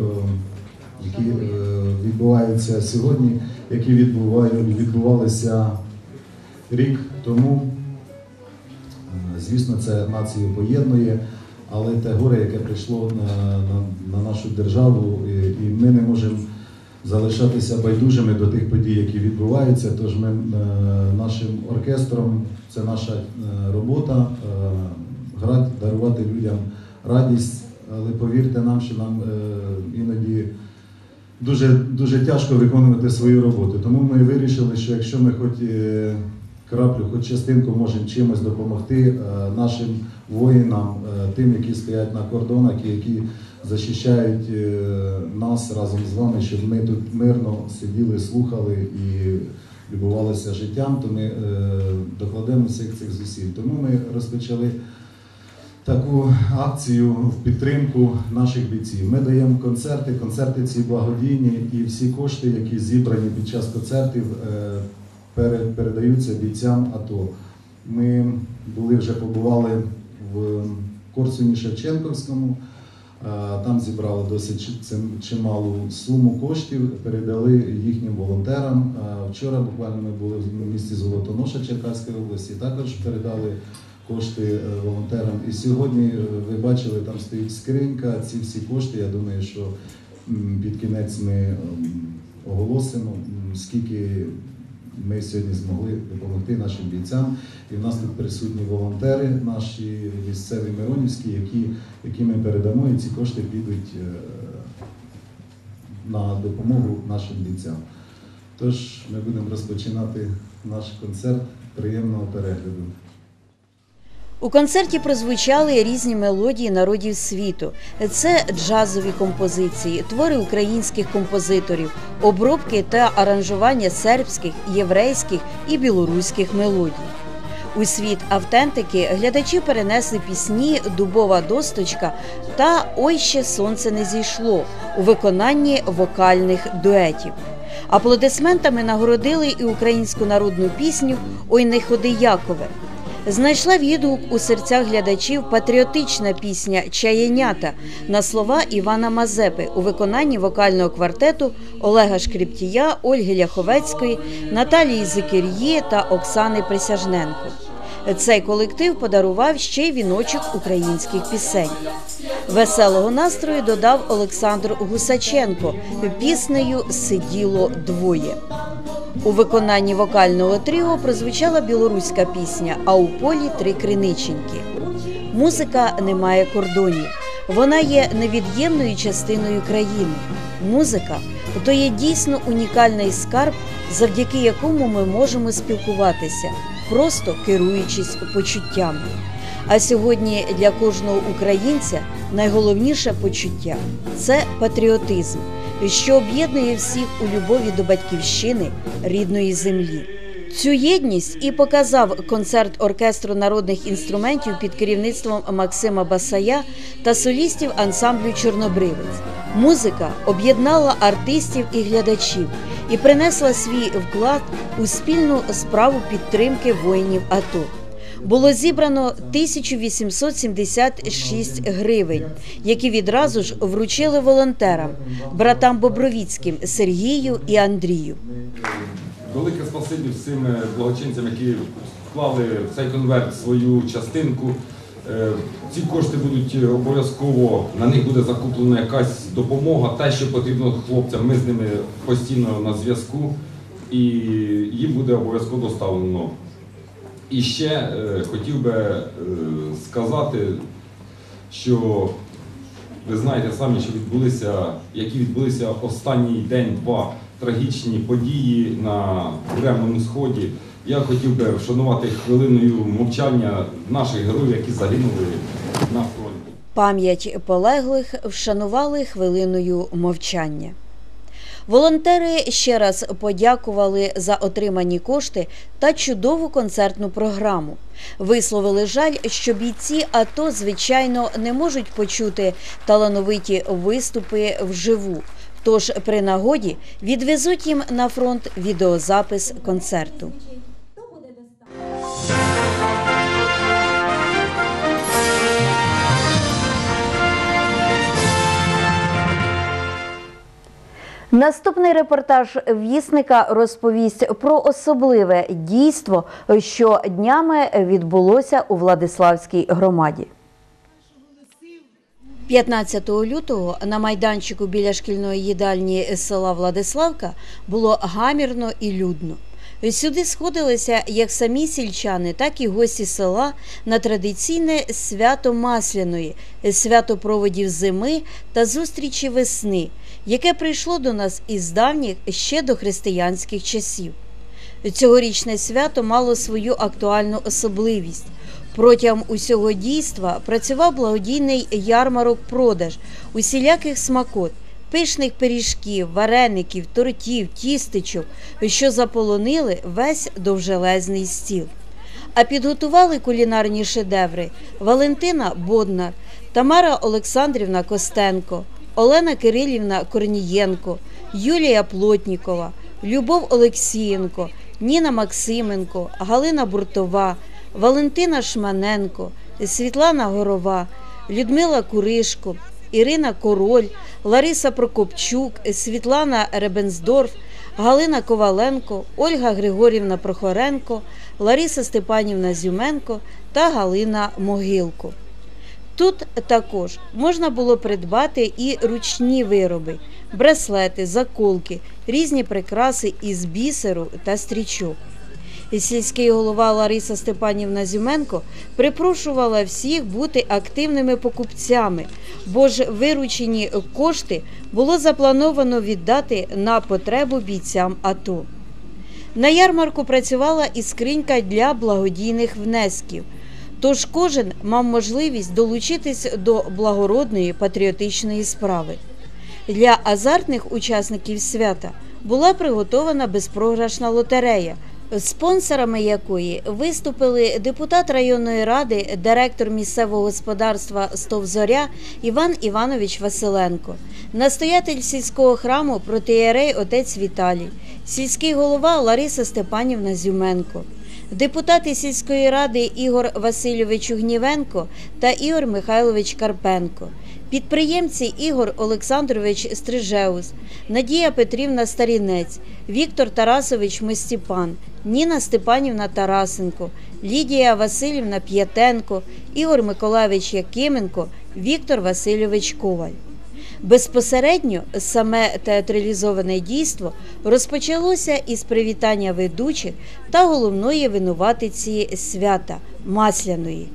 Speaker 10: відбуваються сьогодні, які відбувалися рік тому. Звісно, це націю поєднує, але те горе, яке прийшло на нашу державу, і ми не можемо залишатися байдужими до тих подій, які відбуваються. Тож ми нашим оркестром, це наша робота, грати, дарувати людям радість, але повірте нам, що нам іноді дуже тяжко виконувати свою роботу. Тому ми вирішили, що якщо ми хоч краплю, хоч частинку можемо чимось допомогти нашим воїнам, тим, які стоять на кордонах і які захищають нас разом з вами, щоб ми тут мирно сиділи, слухали і любувалися життям, то ми докладемо всіх цих зусиль. Тому ми розпочали таку акцію в підтримку наших бійців. Ми даємо концерти ці благодійні, і всі кошти, які зібрані під час концертів, передаються бійцям АТО. Ми побували в Корсуні-Шевченківському, там зібрали досить чималу суму коштів, передали їхнім волонтерам. Вчора буквально ми були в місті Золотоноша Черкаської області, також передали кошти волонтерам. І сьогодні, ви бачили, там стоїть скринька, ці всі кошти, я думаю, що під кінець ми оголосимо, скільки ми сьогодні змогли допомогти нашим бійцям. І в нас тут присутні волонтери, наші місцеві миронівські, які ми передамо, і ці кошти підуть на допомогу нашим бійцям. Тож ми будемо розпочинати наш концерт. Приємного перегляду.
Speaker 1: У концерті прозвучали різні мелодії народів світу. Це джазові композиції, твори українських композиторів, обробки та аранжування сербських, єврейських і білоруських мелодій. У світ автентики глядачі перенесли пісні «Дубова досточка» та «Ой, ще сонце не зійшло» у виконанні вокальних дуетів. Аплодисментами нагородили і українську народну пісню «Ой, не ходи, Якове». Знайшла відгук у серцях глядачів патріотична пісня «Чаєнята» на слова Івана Мазепи у виконанні вокального квартету Олега Шкрептія, Ольги Ляховецької, Наталії Зикир'ї та Оксани Присяжненко. Цей колектив подарував ще й віночок українських пісень. Веселого настрою додав Олександр Гусаченко піснею «Сиділо двоє». У виконанні вокального тріо прозвучала білоруська пісня «А у полі три криниченьки». Музика не має кордонів. Вона є невід'ємною частиною країни. Музика – то є дійсно унікальний скарб, завдяки якому ми можемо спілкуватися, просто керуючись почуттями. А сьогодні для кожного українця найголовніше почуття – це патріотизм, що об'єднує всіх у любові до батьківщини, рідної землі. Цю єдність і показав концерт оркестру народних інструментів під керівництвом Максима Басая та солістів ансамблю «Чорнобривець». Музика об'єднала артистів і глядачів і принесла свій вклад у спільну справу підтримки воїнів АТО. Було зібрано 1876 гривень, які відразу ж вручили волонтерам, братам Бобровіцьким Сергію і Андрію.
Speaker 11: Велике спасибі всім благочинцям, які вклали в цей конверт свою частинку. Ці кошти будуть обов'язково, на них буде закуплена якась допомога, те, що потрібно хлопцям, ми з ними постійно на зв'язку, і їм буде обов'язково доставлено. І ще хотів би сказати, що ви знаєте самі, що які відбулися останній день-два трагічні події на Буремному Сході. Я хотів би вшанувати хвилиною мовчання наших героїв, які загинули на фронті.
Speaker 1: Пам'ять полеглих вшанували хвилиною мовчання. Волонтери ще раз подякували за отримані кошти та чудову концертну програму. Висловили жаль, що бійці АТО, звичайно, не можуть почути талановиті виступи вживу. Тож при нагоді відвезуть їм на фронт відеозапис концерту. Наступний репортаж «Вісника» розповість про особливе дійство, що днями відбулося у Владиславській громаді. 15 лютого на майданчику біля шкільної їдальні села Владиславка було гамірно і людно. Сюди сходилися як самі сільчани, так і гості села на традиційне свято Масляної, свято проводів зими та зустрічі весни, яке прийшло до нас із давніх ще до християнських часів. Цьогорічне свято мало свою актуальну особливість. Протягом усього дійства працював благодійний ярмарок-продаж усіляких смакот, пишних пиріжків, вареників, тортів, тістечок, що заполонили весь довжелезний стіл. А підготували кулінарні шедеври Валентина Боднар, Тамара Олександрівна Костенко, Олена Кирилівна Корнієнко, Юлія Плотнікова, Любов Олексієнко, Ніна Максименко, Галина Буртова, Валентина Шманенко, Світлана Горова, Людмила Куришко, Ірина Король, Лариса Прокопчук, Світлана Ребенздорф, Галина Коваленко, Ольга Григорівна Прохоренко, Лариса Степанівна Зюменко та Галина Могилко. Тут також можна було придбати і ручні вироби – браслети, заколки, різні прикраси із бісеру та стрічок. Сільський голова Лариса Степанівна Зюменко припрошувала всіх бути активними покупцями, бо ж виручені кошти було заплановано віддати на потребу бійцям АТО. На ярмарку працювала і скринька для благодійних внесків, тож кожен мав можливість долучитись до благородної патріотичної справи. Для азартних учасників свята була приготована безпрограшна лотерея, спонсорами якої виступили депутат районної ради, директор місцевого господарства «Стовзоря» Іван Іванович Василенко, настоятель сільського храму протоієрей отець Віталій, сільський голова Лариса Степанівна Зюменко, депутати сільської ради Ігор Васильович Угнівенко та Ігор Михайлович Карпенко, підприємці Ігор Олександрович Стрижеус, Надія Петрівна Старінець, Віктор Тарасович Мостіпан, Ніна Степанівна Тарасенко, Лідія Васильівна П'ятенко, Ігор Миколайович Якименко, Віктор Васильович Коваль. Безпосередньо саме театралізоване дійство розпочалося із привітання ведучих та головної винуватиці свята – Масляної.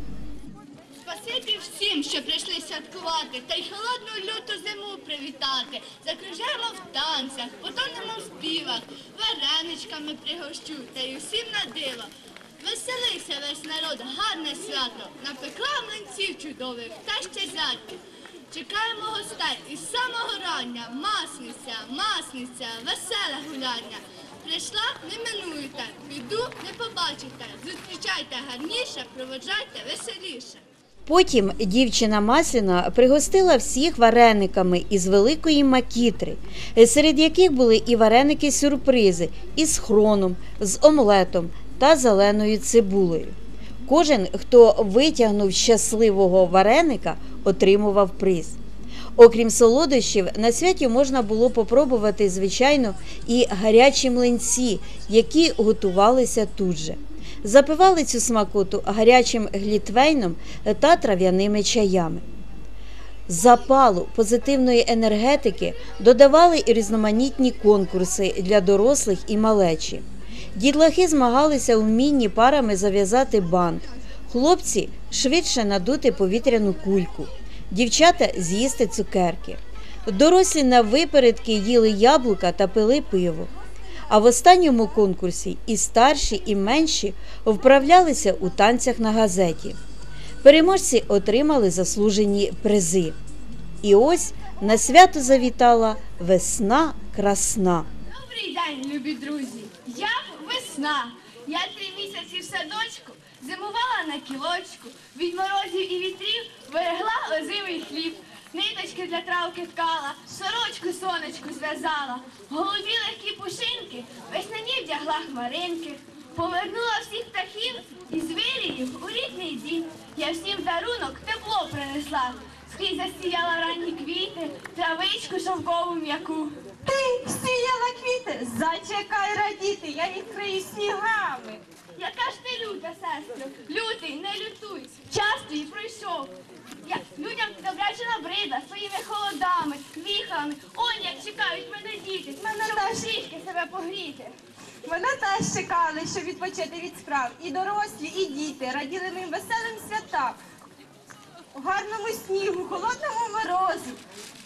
Speaker 12: Спасибі всім, що прийшли святкувати, та й холодну люту зиму привітати. Закружаємо в танцях, потонемо в співах, вареничками пригощу, та й усім на диво. Веселися весь народ, гарне свято, напекла млинців чудових та ще зятів. Чекаємо гостей із самого рання, масниця, масниця, веселе гуляння. Прийшла, не минуєте, піду, не побачите, зустрічайте гарніше, проводжайте веселіше.
Speaker 1: Потім дівчина Масляна пригостила всіх варениками із великої макітри, серед яких були і вареники-сюрпризи із хроном, з омлетом та зеленою цибулею. Кожен, хто витягнув щасливого вареника, отримував приз. Окрім солодощів, на святі можна було попробувати, звичайно, і гарячі млинці, які готувалися тут же. Запивали цю смакоту гарячим глітвейном та трав'яними чаями. Запалу, позитивної енергетики додавали і різноманітні конкурси для дорослих і малечі. Дітлахи змагалися у вмінні парами зав'язати бант, хлопці швидше надути повітряну кульку, дівчата з'їсти цукерки. Дорослі наввипередки їли яблука та пили пиво. А в останньому конкурсі і старші, і менші вправлялися у танцях на газеті. Переможці отримали заслужені призи. І ось на свято завітала весна красна.
Speaker 12: Добрий день, любі друзі! Я весна. Я 3 місяці в садочку зимувала на кілочку, від морозів і вітрів берегла озимий хліб. Ниточки для травки ткала, сорочку сонечку зв'язала, голубі легкі пушинки, весняні вдягла хмаринки. Повернула всіх птахів із виріїв у рідний дім. Я всім дарунок тепло принесла, скрізь засіяла ранні квіти, травичку шовкову м'яку.
Speaker 13: Ти сіяла квіти, зачекай радіти, я їх крию снігами.
Speaker 12: Яка ж ти люта, сестро, лютий, не лютуй, час твій пройшов. Людям добряче набридла своїми холодами, віхами. Он як чекають мене діти, щоб трішки себе погріти.
Speaker 13: Мене теж чекали, щоб відпочити від справ. І дорослі, і діти раділи моїм веселим святам. У гарному снігу, холодному морозу.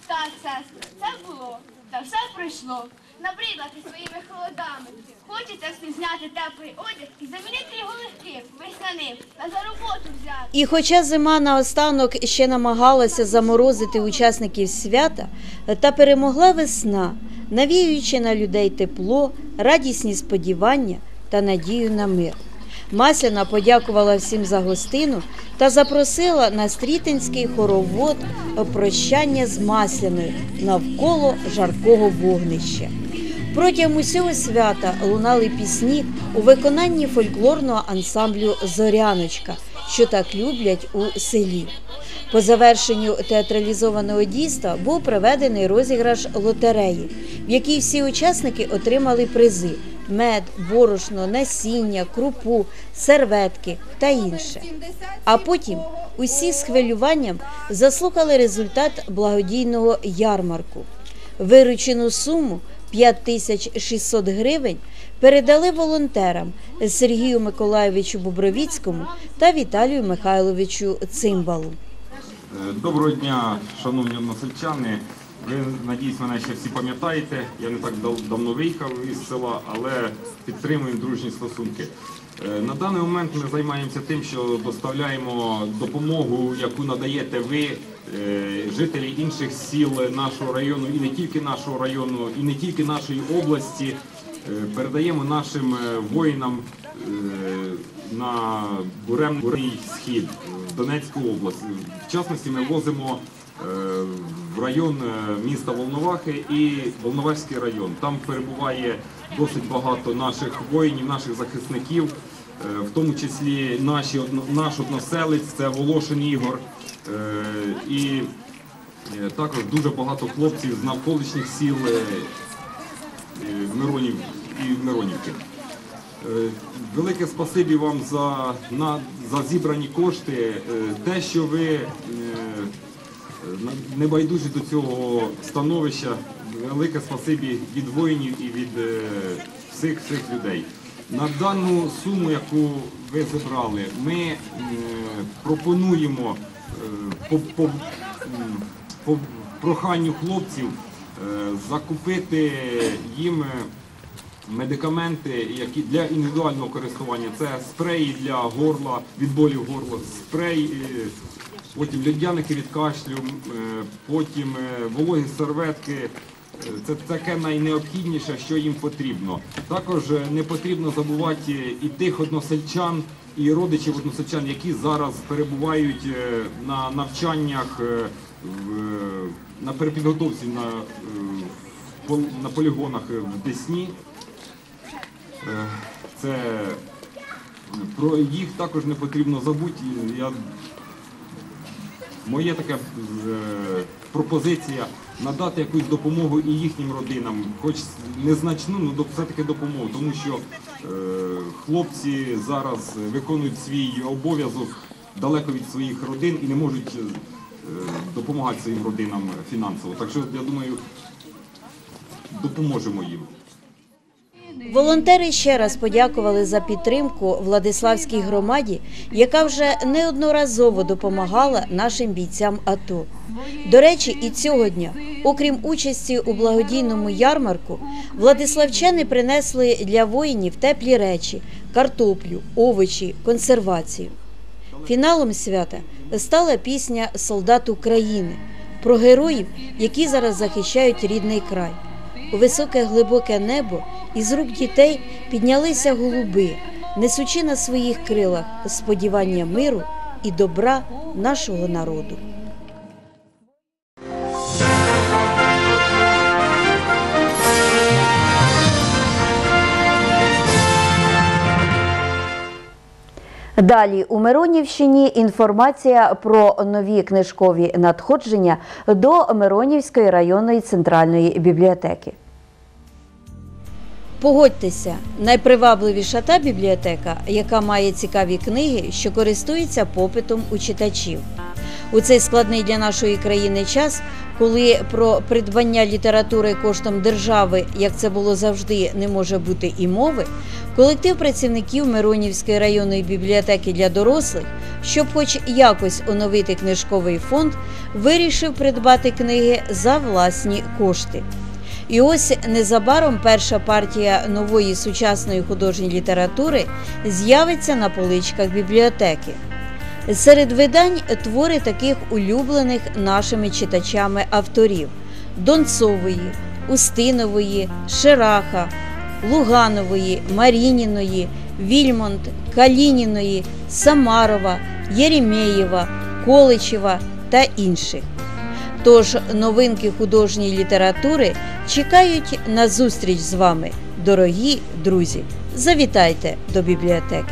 Speaker 12: Так, сестро, це було, та все пройшло. Набридати своїми холодами. Хочеться всім зняти теплий одяг і замінити його легким, весняним, та за роботу взяти.
Speaker 1: І хоча зима наостанок ще намагалася заморозити учасників свята, та перемогла весна, навіюючи на людей тепло, радісні сподівання та надію на мир. Масляна подякувала всім за гостину та запросила на стрітинський хоровод прощання з Масляною навколо жаркого вогнища. Протягом усього свята лунали пісні у виконанні фольклорного ансамблю «Зоряночка», що так люблять у селі. По завершенню театралізованого дійства був проведений розіграш лотереї, в якій всі учасники отримали призи – мед, борошно, насіння, крупу, серветки та інше. А потім усі з хвилюванням заслухали результат благодійного ярмарку. Виручену суму 5600 гривень передали волонтерам Сергію Миколайовичу Бобровіцькому та Віталію Михайловичу Цимбалу.
Speaker 11: Доброго дня, шановні односельчани. Ви, надіюсь, мене ще всі пам'ятаєте. Я не так давно виїхав із села, але підтримуємо дружні стосунки. На даний момент ми займаємося тим, що доставляємо допомогу, яку надаєте ви, жителі інших сіл нашого району, і не тільки нашого району, і не тільки нашої області. Передаємо нашим воїнам на Буремний схід, в Донецьку область. В частності ми возимо в район міста Волновахи і Волноваський район. Там перебуває досить багато наших воїнів, наших захисників, в тому числі наш односелець, це Волошин Ігор, і також дуже багато хлопців з навколишніх сіл Миронів і Миронівки. Велике спасибі вам за зібрані кошти, те, що ви не байдужі до цього становища. Велике спасибі від воїнів і від всіх людей. На дану суму, яку ви зібрали, ми пропонуємо по проханню хлопців закупити їм медикаменти, які для індивідуального користування. Це спреї для горла, від болів горла, спрей, потім льодяники від кашлю, потім вологі серветки. Це таке найнеобхідніше, що їм потрібно. Також не потрібно забувати і тих односельчан, і родичів односельчан, які зараз перебувають на навчаннях, на перепідготовці на полігонах в Десні. Про їх також не потрібно забути. Моя така пропозиція надати якусь допомогу і їхнім родинам, хоч незначну, але все-таки допомогу, тому що хлопці зараз виконують свій обов'язок далеко від своїх родин і не можуть допомагати своїм родинам фінансово. Так що, я думаю, допоможемо їм.
Speaker 1: Волонтери ще раз подякували за підтримку Владиславській громаді, яка вже неодноразово допомагала нашим бійцям АТО. До речі, і цього дня, окрім участі у благодійному ярмарку, владиславчани принесли для воїнів теплі речі, картоплю, овочі, консервацію. Фіналом свята стала пісня «Солдат України» про героїв, які зараз захищають рідний край. У високе глибоке небо із рук дітей піднялися голуби, несучи на своїх крилах сподівання миру і добра нашого народу. Далі у Миронівщині інформація про нові книжкові надходження до Миронівської районної центральної бібліотеки. Погодьтеся, найпривабливіша та бібліотека, яка має цікаві книги, що користуються попитом у читачів. У цей складний для нашої країни час, коли про придбання літератури коштом держави, як це було завжди, не може бути і мови, колектив працівників Миронівської районної бібліотеки для дорослих, щоб хоч якось оновити книжковий фонд, вирішив придбати книги за власні кошти. І ось незабаром перша партія нової сучасної художньої літератури з'явиться на поличках бібліотеки. Серед видань твори таких улюблених нашими читачами авторів – Донцової, Устинової, Шираха, Луганової, Марініної, Вільмонт, Калініної, Самарова, Єремєєва, Количева та інших. Тож новинки художньої літератури чекають на зустріч з вами, дорогі друзі. Завітайте до бібліотеки.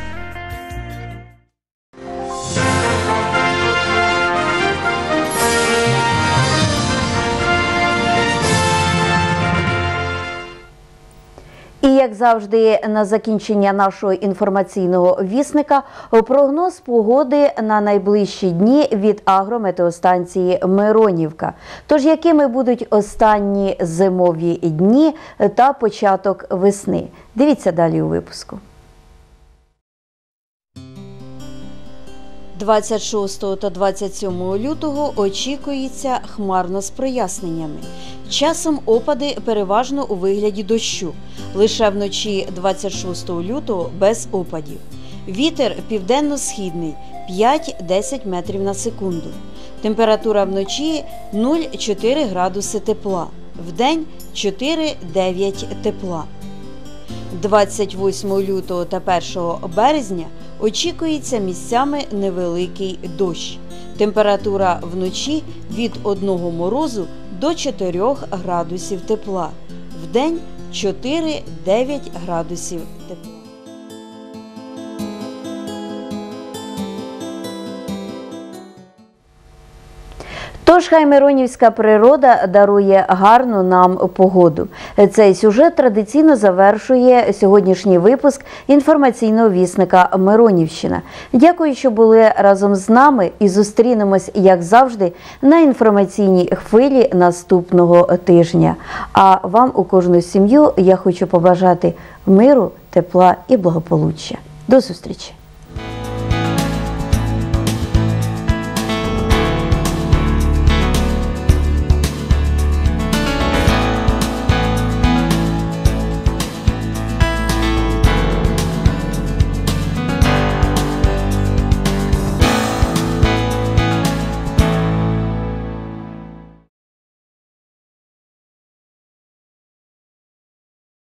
Speaker 1: І, як завжди, на закінчення нашого інформаційного вісника прогноз погоди на найближчі дні від агрометеостанції Миронівка. Тож, якими будуть останні зимові дні та початок весни? Дивіться далі у випуску. 26 та 27 лютого очікується хмарно з проясненнями. Часом опади переважно у вигляді дощу. Лише вночі 26 лютого без опадів. Вітер південно-східний 5-10 метрів на секунду. Температура вночі 0,4 градуси тепла. Вдень 4-9 тепла. 28 лютого та 1 березня очікується місцями невеликий дощ. Температура вночі від 1 морозу до 4 градусів тепла. Вдень 4-9 градусів тепла. Тож хай миронівська природа дарує гарну нам погоду. Цей сюжет традиційно завершує сьогоднішній випуск інформаційного вісника «Миронівщина». Дякую, що були разом з нами і зустрінемось, як завжди, на інформаційній хвилі наступного тижня. А вам у кожну сім'ю я хочу побажати миру, тепла і благополуччя. До зустрічі!